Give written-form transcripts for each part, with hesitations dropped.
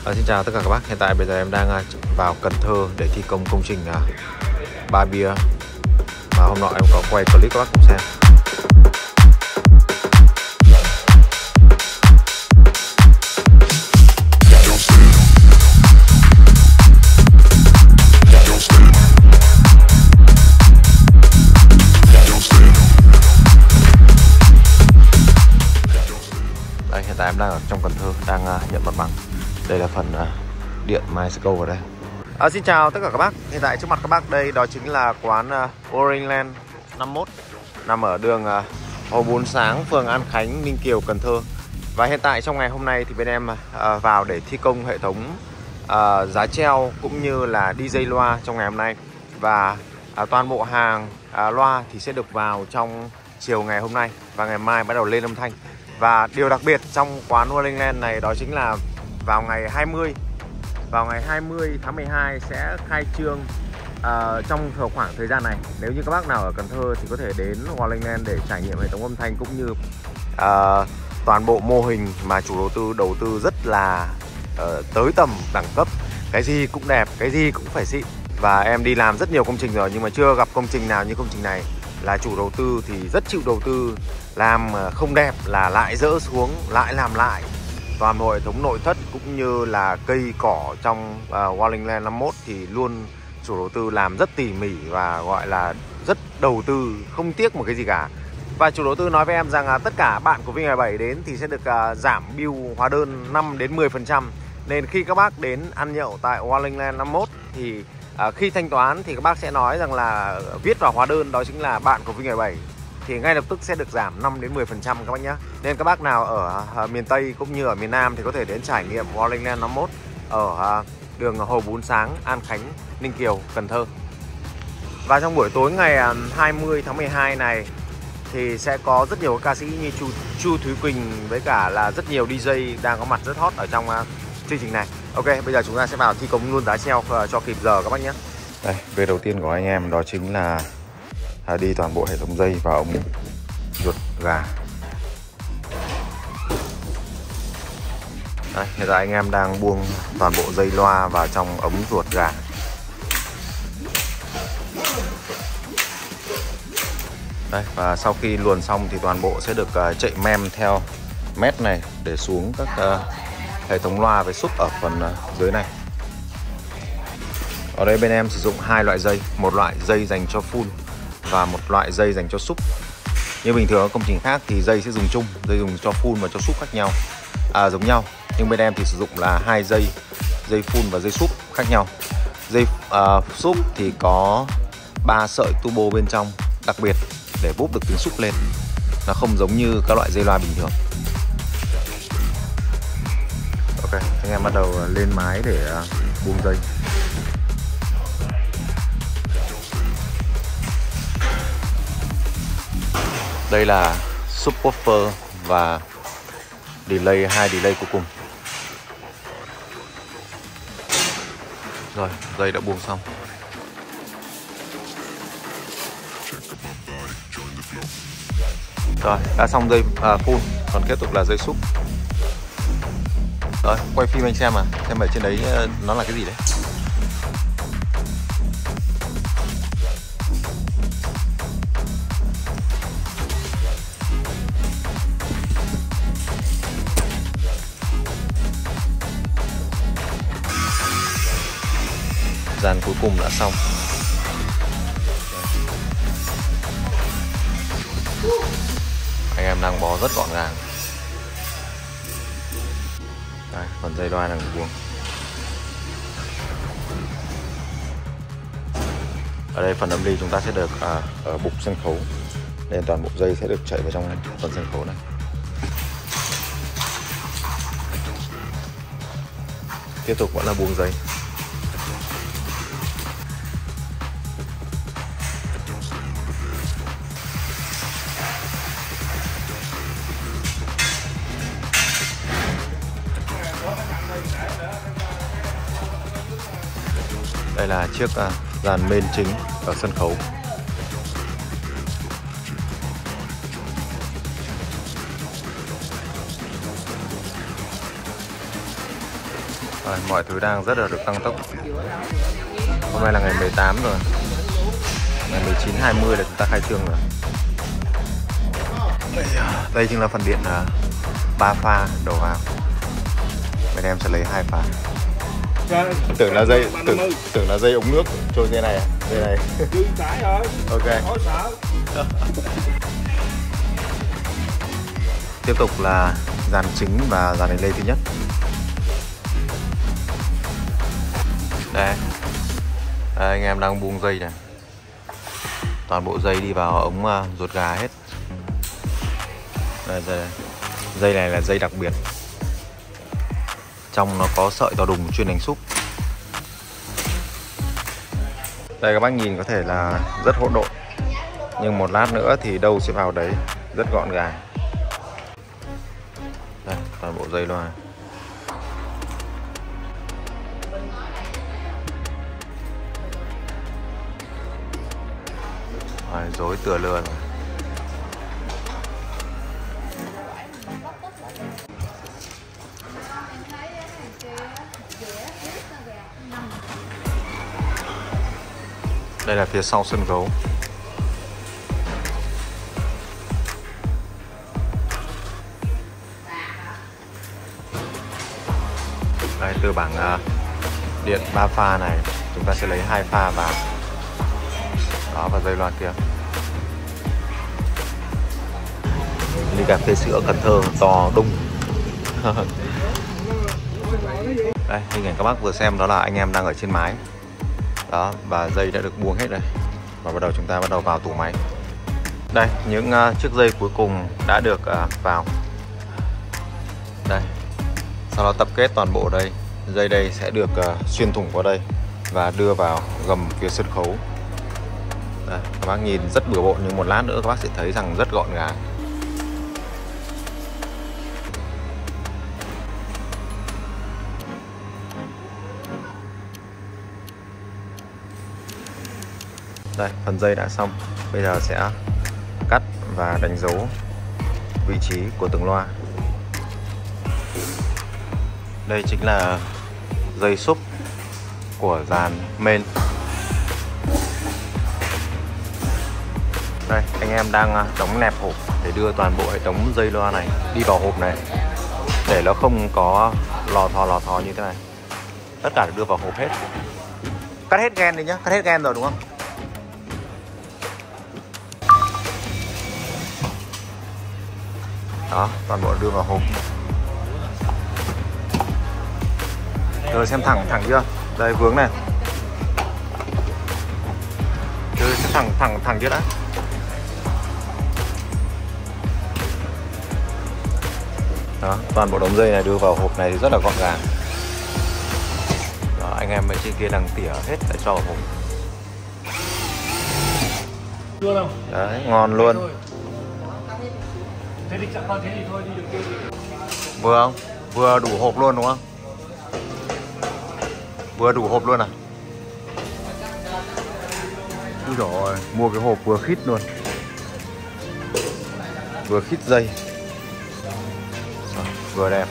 Xin chào tất cả các bác. Hiện tại bây giờ em đang vào Cần Thơ để thi công công trình Ba Bia mà hôm nọ em có quay clip các bác cùng xem. Đây, hiện tại em đang ở trong Cần Thơ, đang nhận mặt bằng. Đây là phần điện MySco vào đây. Xin chào tất cả các bác. Hiện tại trước mặt các bác đây đó chính là quán Orangeland 51 nằm ở đường Hồ Bốn Sáng, phường An Khánh, Ninh Kiều, Cần Thơ. Và hiện tại trong ngày hôm nay thì bên em vào để thi công hệ thống giá treo cũng như là DJ loa trong ngày hôm nay. Và toàn bộ hàng loa thì sẽ được vào trong chiều ngày hôm nay và ngày mai bắt đầu lên âm thanh. Và điều đặc biệt trong quán Orangeland này đó chính là vào ngày 20 tháng 12 sẽ khai trương trong khoảng thời gian này. Nếu như các bác nào ở Cần Thơ thì có thể đến Orangeland để trải nghiệm hệ thống âm thanh cũng như toàn bộ mô hình mà chủ đầu tư rất là tới tầm đẳng cấp. Cái gì cũng đẹp, cái gì cũng phải xịn. Và em đi làm rất nhiều công trình rồi nhưng mà chưa gặp công trình nào như công trình này. Là chủ đầu tư thì rất chịu đầu tư, làm không đẹp là lại dỡ xuống, lại làm lại. Toàn bộ hệ thống nội thất cũng như là cây cỏ trong Orangeland 51 thì luôn chủ đầu tư làm rất tỉ mỉ và gọi là rất đầu tư, không tiếc một cái gì cả. Và chủ đầu tư nói với em rằng tất cả bạn của Vinh27 đến thì sẽ được giảm bill hóa đơn 5 đến 10%. Nên khi các bác đến ăn nhậu tại Orangeland 51 thì khi thanh toán thì các bác sẽ nói rằng là viết vào hóa đơn đó chính là bạn của Vinh27 thì ngay lập tức sẽ được giảm 5 đến 10% các bác nhé. Nên các bác nào ở miền Tây cũng như ở miền Nam thì có thể đến trải nghiệm Orangeland 51 ở đường Hồ Bốn Sáng, An Khánh, Ninh Kiều, Cần Thơ. Và trong buổi tối ngày 20 tháng 12 này thì sẽ có rất nhiều ca sĩ như Chu Thúy Quỳnh với cả là rất nhiều DJ đang có mặt rất hot ở trong chương trình này. Ok, bây giờ chúng ta sẽ vào thi công luôn giá treo cho kịp giờ các bác nhé. Đây, việc đầu tiên của anh em đó chính là đi toàn bộ hệ thống dây và ống ruột gà. Đây, hiện tại anh em đang buông toàn bộ dây loa vào trong ống ruột gà. Đây, và sau khi luồn xong thì toàn bộ sẽ được chạy mem theo mét này để xuống các hệ thống loa với súp ở phần dưới này. Ở đây bên em sử dụng hai loại dây, một loại dây dành cho full và một loại dây dành cho súp. Như bình thường ở công trình khác thì dây sẽ dùng chung, dây dùng cho full và cho súp khác nhau, giống nhau. Nhưng bên em thì sử dụng là hai dây, dây full và dây súp khác nhau. Dây súp thì có 3 sợi turbo bên trong đặc biệt để búp được tiếng súp lên. Nó không giống như các loại dây loa bình thường. Ok, anh em bắt đầu lên mái để buông dây. Đây là subwoofer và delay, hai delay cuối cùng. Rồi, dây đã buông xong. Rồi, đã xong dây full, còn tiếp tục là dây súp. Rồi, quay phim anh xem ở trên đấy nó là cái gì đấy. Dàn cuối cùng đã xong. Anh em đang bó rất gọn gàng. Đây, còn dây loa đang buông. Ở đây phần âm ly chúng ta sẽ được ở bục sân khấu, nên toàn bộ dây sẽ được chạy vào trong phần sân khấu này. Tiếp tục vẫn là buông dây. Đây là chiếc dàn main chính ở sân khấu. Rồi, mọi thứ đang rất là được tăng tốc. Hôm nay là ngày 18 rồi. Ngày 19, 20 là chúng ta khai trương rồi. Đây chính là phần điện 3 pha đổ vào. Bên em sẽ lấy 2 pha. Tưởng là dây ống nước trôi dây này à? Dây này. Ok. Tiếp tục là dàn chính và dàn relay thứ nhất. Đây. Đây, anh em đang buông dây này. Toàn bộ dây đi vào ống ruột gà hết. Đây, dây này là dây đặc biệt. Trong nó có sợi to đùng chuyên đánh xúc. Đây các bác nhìn có thể là rất hỗn độn, nhưng một lát nữa thì đâu sẽ vào đấy, rất gọn gàng. Đây, toàn bộ dây loa. Rối tựa lừa rồi. Đây là phía sau sân khấu. Đây, từ bảng điện 3 pha này chúng ta sẽ lấy 2 pha vào. Đó, và dây loa kia. Ly cà phê sữa Cần Thơ to đùng. Đây, hình ảnh các bác vừa xem đó là anh em đang ở trên mái. Đó, và dây đã được buông hết rồi. Và chúng ta bắt đầu vào tủ máy. Đây, những chiếc dây cuối cùng đã được vào. Đây. Sau đó tập kết toàn bộ đây. Dây đây sẽ được xuyên thủng vào đây và đưa vào gầm phía sân khấu. Đây, các bác nhìn rất bừa bộn, nhưng một lát nữa các bác sẽ thấy rằng rất gọn gàng. Đây, phần dây đã xong. Bây giờ sẽ cắt và đánh dấu vị trí của từng loa. Đây chính là dây xúc của dàn main. Đây, anh em đang đóng nẹp hộp để đưa toàn bộ hệ thống dây loa này đi vào hộp này, để nó không có lò thò như thế này. Tất cả được đưa vào hộp hết. Cắt hết gen đi nhá, cắt hết gen rồi đúng không? Đó, toàn bộ đưa vào hộp. Rồi xem thẳng chưa? Đây, vướng này. Rồi xem thẳng chưa đã. Đó, toàn bộ đống dây này đưa vào hộp này thì rất là gọn gàng. Đó, anh em ở trên kia đang tỉa hết để cho vào hộp. Luôn không? Đấy, ngon luôn. Thế thì chẳng còn thế thì thôi đi được kia. Vừa không? Vừa đủ hộp luôn đúng không? Vừa đủ hộp luôn à? Úi dồi ôi, mua cái hộp vừa khít luôn. Vừa khít dây. Vừa đẹp.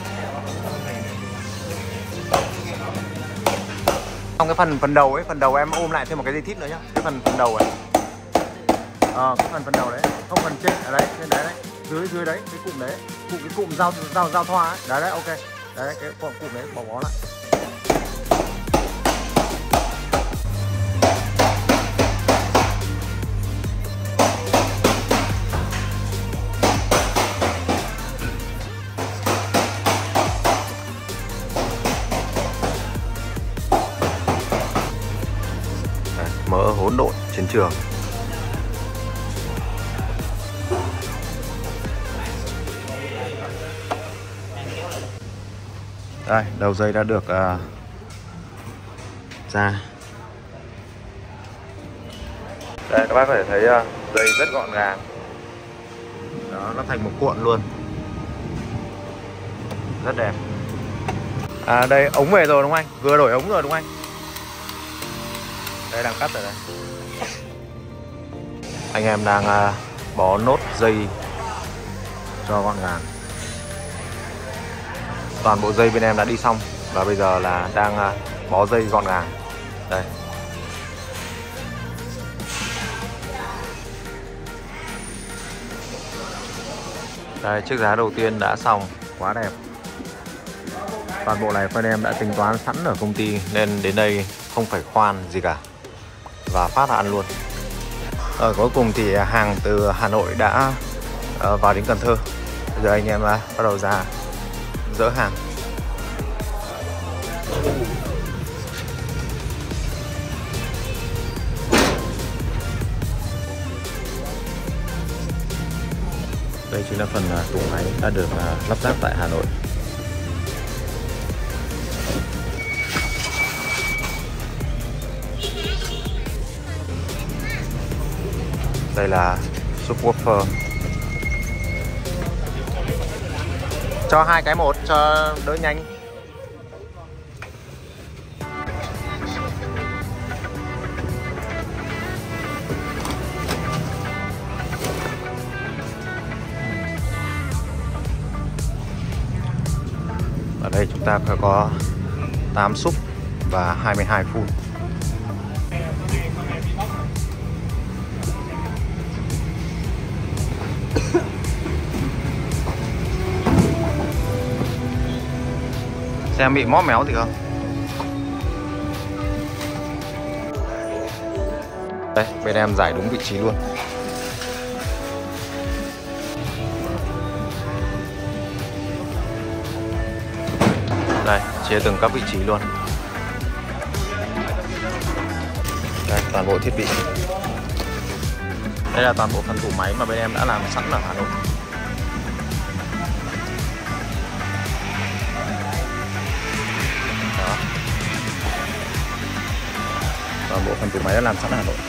Trong cái phần đầu ấy, phần đầu em ôm lại thêm một cái dây thít nữa nhá. Cái phần đầu ấy. Cái phần đầu đấy, không phần trên ở đấy, trên đấy đấy. Dưới đấy, cái cụm đấy, cái cụm giao thoa ấy. Đấy ok. Đấy cái cụm đấy bỏ bó lại. Mỡ hỗn độn chiến trường. Đây, đầu dây đã được ra. Đây, các bác có thể thấy dây rất gọn gàng. Đó, nó thành một cuộn luôn. Rất đẹp. Đây, ống về rồi đúng không anh? Vừa đổi ống rồi đúng không anh? Đây, đang cắt rồi đây. Anh em đang bó nốt dây cho gọn gàng. Toàn bộ dây bên em đã đi xong. Và bây giờ là đang bó dây gọn gàng. Đây. Đây, chiếc giá đầu tiên đã xong, quá đẹp. Toàn bộ này bên em đã tính toán sẵn ở công ty nên đến đây không phải khoan gì cả và phát là ăn luôn. Ở cuối cùng thì hàng từ Hà Nội đã vào đến Cần Thơ. Bây giờ anh em bắt đầu ra dỡ hàng. Đây chính là phần tủ máy đã được lắp ráp tại Hà Nội. Đây là subwoofer. Cho 2 cái một cho đỡ nhanh. Ở đây chúng ta có 8 sub và 22 full. Xem bị móp méo thì không. Đây, bên em giải đúng vị trí luôn. Đây, chia từng các vị trí luôn. Đây, toàn bộ thiết bị. Đây là toàn bộ phần tủ máy mà bên em đã làm sẵn ở Hà Nội. Đó. Toàn bộ phần tủ máy đã làm sẵn ở Hà Nội.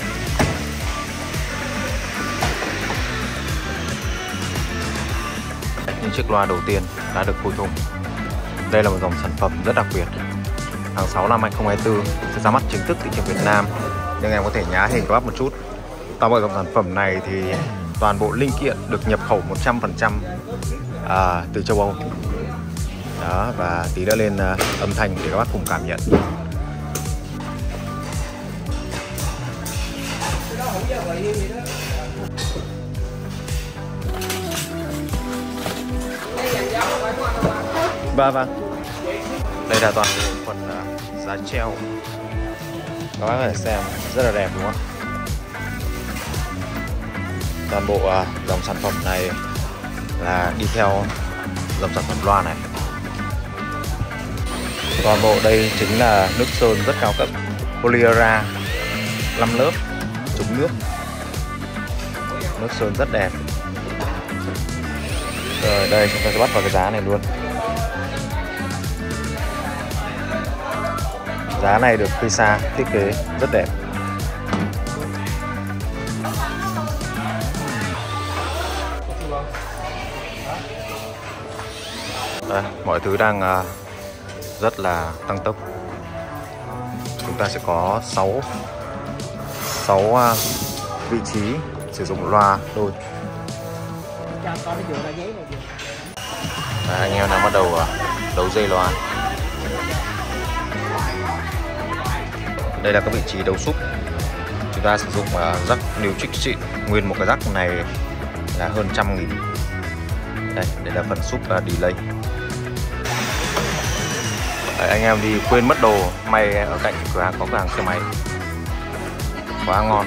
Những chiếc loa đầu tiên đã được khui thùng. Đây là một dòng sản phẩm rất đặc biệt. Tháng 6 năm 2024 sẽ ra mắt chính thức thị trường Việt Nam. Nhưng em có thể nhá hình các bác một chút. Toàn bộ dòng sản phẩm này thì toàn bộ linh kiện được nhập khẩu 100% từ châu Âu. Đó, và tí nữa lên âm thanh để các bác cùng cảm nhận. Vâng. Đây là toàn bộ phần giá treo. Các bác có thể xem rất là đẹp đúng không? Toàn bộ dòng sản phẩm này là đi theo dòng sản phẩm loa này. Toàn bộ đây chính là nước sơn rất cao cấp, Polyera 5 lớp, chống nước. Nước sơn rất đẹp. Rồi đây chúng ta sẽ bắt vào cái giá này luôn. Giá này được Pisa thiết kế rất đẹp. Đây, mọi thứ đang rất là tăng tốc. Chúng ta sẽ có 6 vị trí sử dụng loa đôi. Đây, anh em đang bắt đầu đấu dây loa. Đây là các vị trí đấu sub. Chúng ta sử dụng rắc Neutrik xịn. Nguyên một cái rắc này là hơn 100.000. Đây là phần sub delay. Đấy, anh em đi quên mất đồ, may ở cạnh cửa hàng có cửa hàng xe máy. Quá ngon.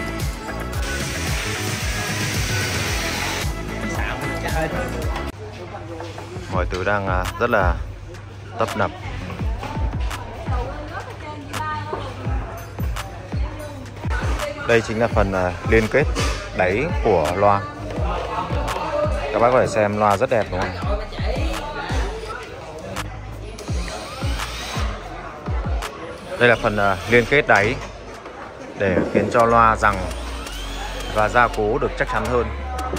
Mọi thứ đang rất là tấp nập. Đây chính là phần liên kết đáy của loa. Các bác có thể xem loa rất đẹp đúng không? Đây là phần liên kết đáy để khiến cho loa rằng và gia cố được chắc chắn hơn.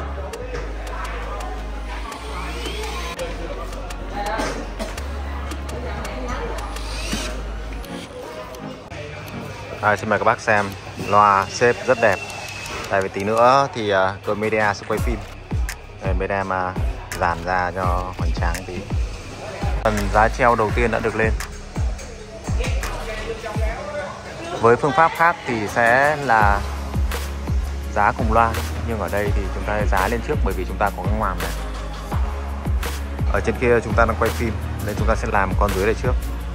Xin mời các bác xem loa shape rất đẹp. Tại vì tí nữa thì đội media sẽ quay phim nên bên em dàn ra cho hoành tráng tí. Phần giá treo đầu tiên đã được lên. Với phương pháp khác thì sẽ là giá cùng loa, nhưng ở đây thì chúng ta giá lên trước bởi vì chúng ta có cái ngoàm này. Ở trên kia chúng ta đang quay phim nên chúng ta sẽ làm con dưới này trước.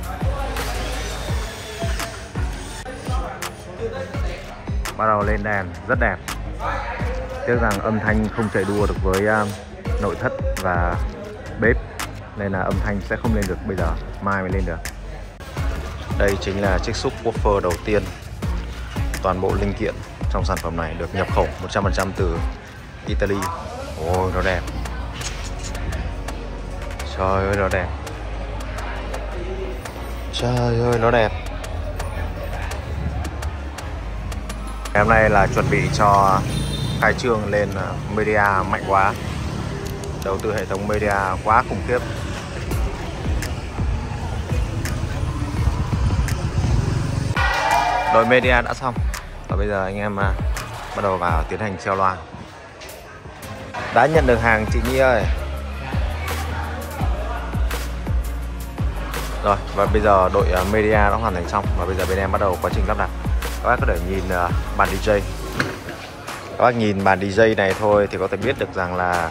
Bắt đầu lên đèn rất đẹp. Tiếc rằng âm thanh không chạy đua được với nội thất và bếp nên là âm thanh sẽ không lên được bây giờ, mai mới lên được. Đây chính là chiếc subwoofer đầu tiên. Toàn bộ linh kiện trong sản phẩm này được nhập khẩu 100% từ Italy. Ôi nó đẹp. Trời ơi nó đẹp. Trời ơi nó đẹp. Ngày hôm nay là chuẩn bị cho khai trương lên media mạnh quá. Đầu tư hệ thống media quá khủng khiếp. Đội media đã xong. Và bây giờ anh em bắt đầu vào tiến hành treo loa. Đã nhận được hàng chị Nhi ơi. Rồi và bây giờ đội media đã hoàn thành xong. Và bây giờ bên em bắt đầu quá trình lắp đặt. Các bác có thể nhìn bàn DJ. Các bác nhìn bàn DJ này thôi thì có thể biết được rằng là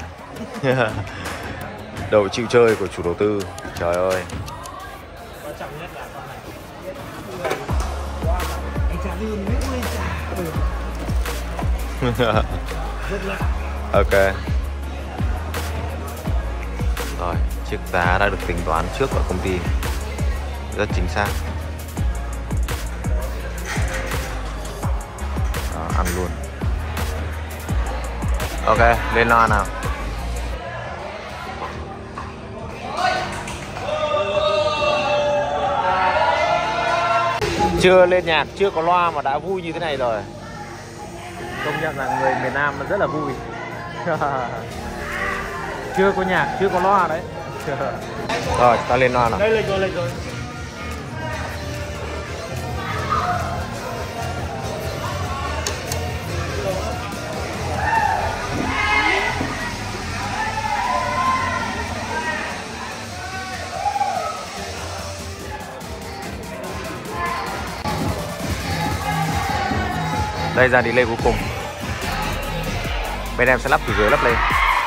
độ chịu chơi của chủ đầu tư. Trời ơi. Quan trọng nhất là con này. Anh trả đi mấy mươi trả. Ok. Rồi, chiếc giá đã được tính toán trước ở công ty. Rất chính xác. Đó, ăn luôn. Ok, lên loa nào. Chưa lên nhạc, chưa có loa mà đã vui như thế này rồi. Công nhận là người miền Nam rất là vui. Chưa có nhạc, chưa có loa đấy. Rồi, ta lên loa nào. Đây lên rồi. Đây ra delay cuối cùng. Bên em sẽ lắp từ dưới lắp lên.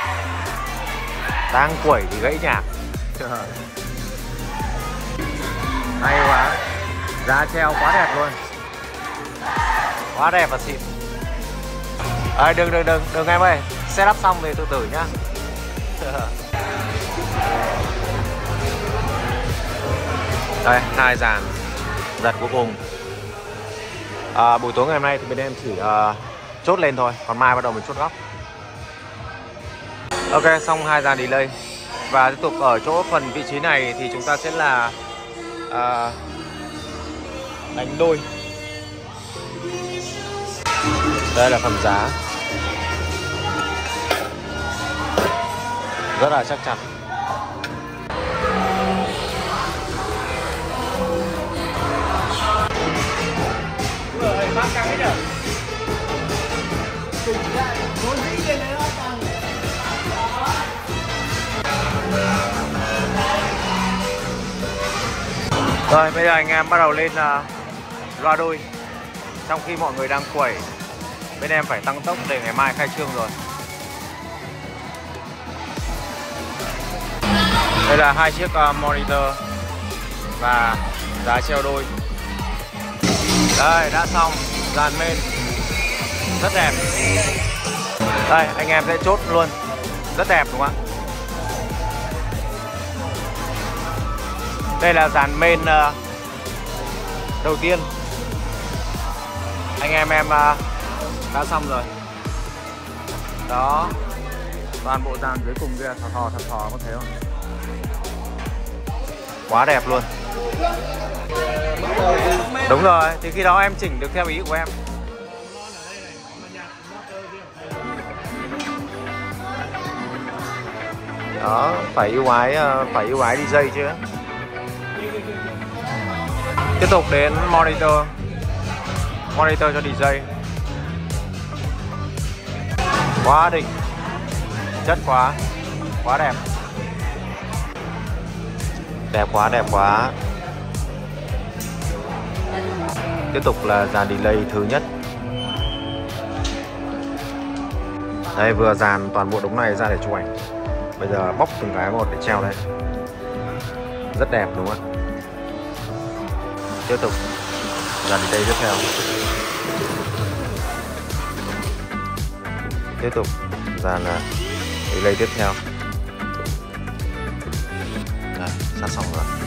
Đang quẩy thì gãy nhạc. Hay quá. Giá treo quá đẹp luôn. Quá đẹp và xịn. Đừng em ơi. Setup xong thì tự tử nhá. Đây, 2 dàn giật cuối cùng. Buổi tối ngày hôm nay thì bên em chỉ chốt lên thôi, còn mai bắt đầu mình chốt góc. Ok, xong 2 dàn delay. Và tiếp tục ở chỗ phần vị trí này thì chúng ta sẽ là đánh đôi. Đây là phần giá. Rất là chắc chắn. Rồi bây giờ anh em bắt đầu lên loa đôi. Trong khi mọi người đang quẩy, bên em phải tăng tốc để ngày mai khai trương rồi. Đây là 2 chiếc monitor và giá treo đôi. Đây đã xong, dàn main rất đẹp. Đây anh em sẽ chốt luôn, rất đẹp đúng không ạ? Đây là dàn main đầu tiên. Anh em đã xong rồi. Đó, toàn bộ dàn dưới cùng kia thò có thấy không? Quá đẹp luôn. Đúng rồi, thì khi đó em chỉnh được theo ý của em. Đó, phải ưu ái DJ chứ. Tiếp tục đến monitor cho DJ. Quá đỉnh, chất quá đẹp. Đẹp quá. Tiếp tục là dàn delay thứ nhất. Đây, vừa dàn toàn bộ đống này ra để chụp ảnh. Bây giờ bóc từng cái một để treo đây. Rất đẹp đúng không ạ? Tiếp tục dàn delay tiếp theo. Tiếp tục dàn delay tiếp theo. Đây, sắp xong rồi.